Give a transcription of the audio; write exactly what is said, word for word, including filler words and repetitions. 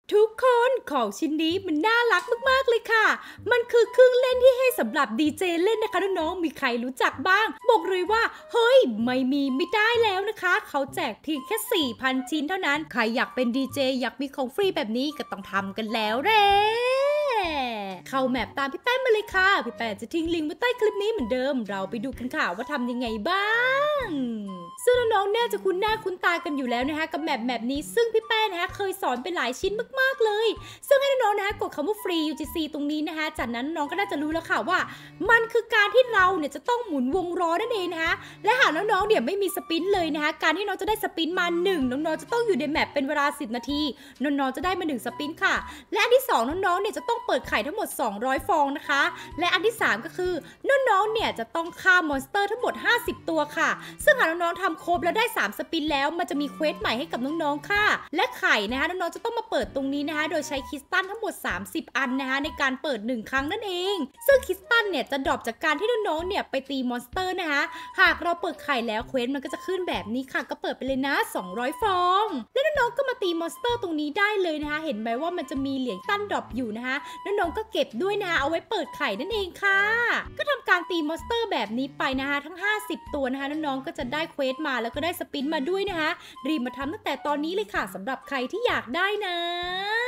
ทุกคนของชิ้นนี้มันน่ารักมากๆเลยค่ะ มันคือเครื่องเล่นที่ให้สำหรับดีเจเล่นนะคะน้องๆมีใครรู้จักบ้าง บอกเลยว่าเฮ้ยไม่มีไม่ได้แล้วนะคะ เขาแจกเพียงแค่ สี่พัน ชิ้นเท่านั้น ใครอยากเป็นดีเจอยากมีของฟรีแบบนี้ก็ต้องทำกันแล้วแหละเข้าแมปตามพี่แป้นมาเลยค่ะ พี่แป้นจะทิ้งลิงก์ไว้ใต้คลิปนี้เหมือนเดิม เราไปดูกันค่ะว่าทำยังไงบ้างซึ่งน้องๆน่าจะคุ้นหน้าคุ้นตากันอยู่แล้วนะคะกับแมปแมปนี้ซึ่งพี่แป้นนะคะเคยสอนไปหลายชิ้นมากๆเลยซึ่งให้น้องๆนะคะกดคำว่าฟรี ยู จี ซี ตรงนี้นะคะจากนั้นน้องก็น่าจะรู้แล้วค่ะว่ามันคือการที่เราเนี่ยจะต้องหมุนวงล้อนั่นเองนะคะและหากน้องๆเนี่ยไม่มีสปินเลยนะคะการที่น้องจะได้สปินมาหนึ่งน้องๆจะต้องอยู่ในแมปเป็นเวลาสิบนาทีน้องๆจะได้มาหนึ่งสปินค่ะและอันที่สองน้องๆเนี่ยจะต้องเปิดไข่ทั้งหมดสองร้อยฟองนะคะและอันที่สามก็คือน้องๆเนี่ยจะต้องฆ่ามอนสเตอร์ทั้งหมดห้าสิบตัวค่ะซึ่งหากน้องๆทำครบแล้วได้สามสปินแล้วมันจะมีเควสใหม่ให้กับน้องๆค่ะและไข่นะคะน้องๆจะต้องมาเปิดตรงนี้นะคะโดยใช้คริสตัลทั้งหมดสามสิบอันนะคะในการเปิดหนึ่งครั้งนั่นเองซึ่งคริสตัลเนี่ยจะดรอปจากการที่น้องๆเนี่ยไปตีมอนสเตอร์นะคะหากเราเปิดไข่แล้วเควสมันก็จะขึ้นแบบนี้ค่ะก็เปิดไปเลยนะสองร้อยฟองและน้องๆก็มาตีมอนสเตอร์ตรงนี้ได้เลยนะคะเห็นไหมว่ามันจะมีเหรียญตั้นดรอปอยู่นะคะน้องๆก็เก็บด้วยนะคะเอาไว้เปิดไข่นั่นเองค่ะก็ทำการตีมอนสเตอร์แบบนี้ไปนะคะทั้งห้าสิบตัวนะคะน้องๆก็จะได้เควสมาแล้วก็ได้สปินมาด้วยนะคะรีบมาทำตั้งแต่ตอนนี้เลยค่ะสำหรับใครที่อยากได้นะ